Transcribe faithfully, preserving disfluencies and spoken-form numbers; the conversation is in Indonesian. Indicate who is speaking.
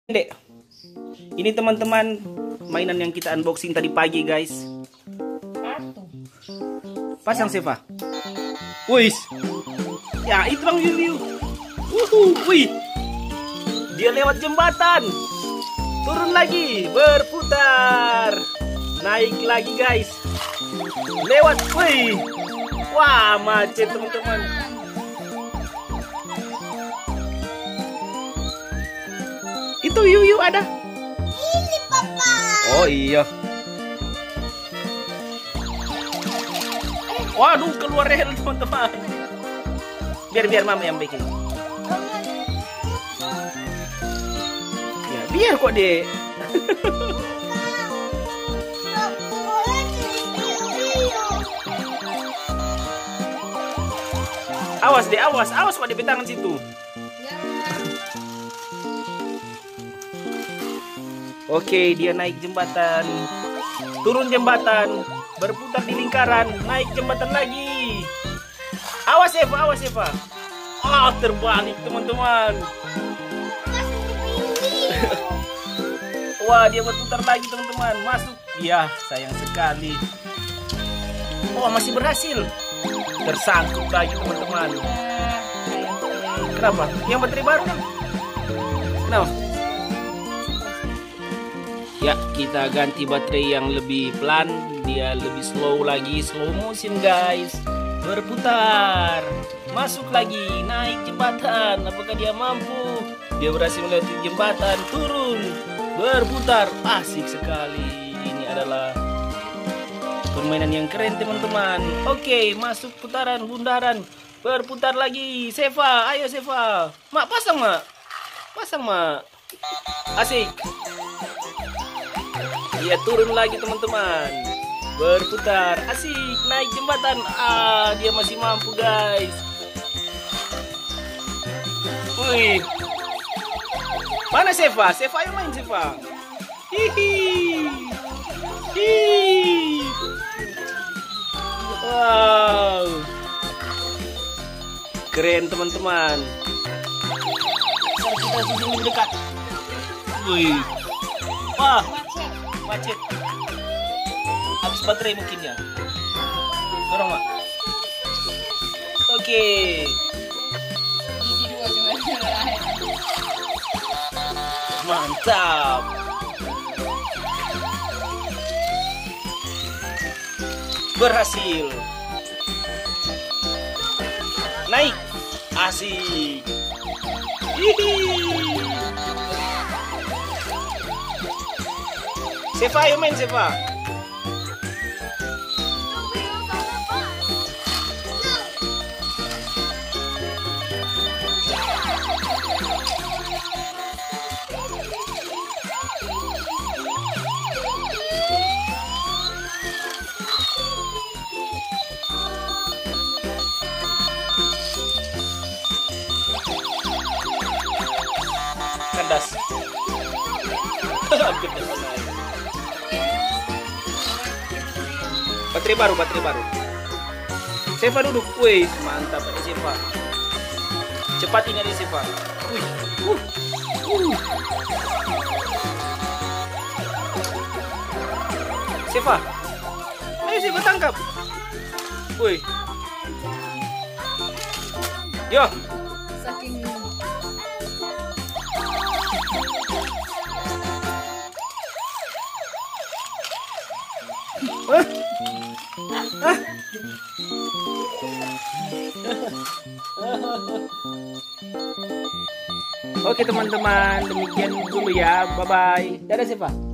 Speaker 1: Dek, ini teman-teman mainan yang kita unboxing tadi pagi guys. Pasang Seva. Wih, ya itu bang Yuyu. Wuhu, wih, dia lewat jembatan, turun lagi, berputar, naik lagi guys, lewat, wih, wah macet teman-teman. Itu Yuyu ada.
Speaker 2: Ini papa.
Speaker 1: Oh iya. Waduh keluar rel teman-teman. Biar biar mama yang bikin. Ya biar kok deh. Awas deh, awas, awas kok di tangan situ. Oke, dia naik jembatan, turun jembatan, berputar di lingkaran, naik jembatan lagi. Awas Eva, awas Eva. Oh, terbalik teman-teman. Wah, dia berputar lagi teman-teman, masuk. Ya, sayang sekali. Oh, masih berhasil. Tersangkut lagi teman-teman. Kenapa? Yang baterai baru kan? Kenapa? Ya, kita ganti baterai yang lebih pelan. Dia lebih slow lagi, slow motion guys. Berputar, masuk lagi, naik jembatan. Apakah dia mampu? Dia berhasil melewati jembatan, turun, berputar. Asik sekali. Ini adalah permainan yang keren teman-teman. Oke, masuk putaran, bundaran, berputar lagi. Seva, ayo Seva. Mak, pasang mak. Pasang mak. Asik. Dia turun lagi teman-teman, berputar, asik, naik jembatan. Ah, dia masih mampu guys. Wih, mana Seva? Seva ayo main Seva. Hihi, hihi. Wow, keren teman-teman. Kita sini dekat. Wih, wah. Macet. Habis baterai mungkin ya. Dorong mak. Oke. Mantap. Berhasil. Naik. Asik. Hihi. Seva, ayo main Seva. Kandas. Hampir terkena. Baterai baru, baterai baru. Seva duduk, wih, mantap ada Seva. Cepat ini ada Seva. Wih, uh, uh. Seva, ayo Seva tangkap. Wih, yo.
Speaker 2: Saking
Speaker 1: Hah? Hah? Oke teman-teman, demikian dulu ya. Bye-bye. Dadah Seva.